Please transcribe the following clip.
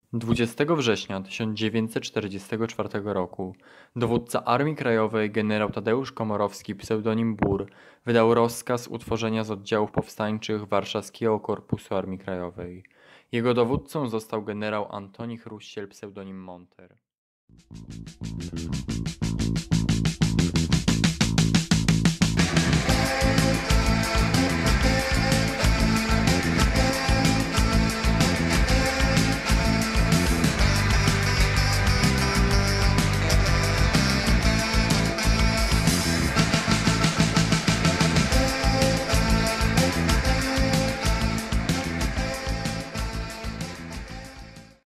20 września 1944 roku dowódca Armii Krajowej generał Tadeusz Komorowski pseudonim Bór wydał rozkaz utworzenia z oddziałów powstańczych Warszawskiego Korpusu Armii Krajowej. Jego dowódcą został generał Antoni Chruściel pseudonim Monter.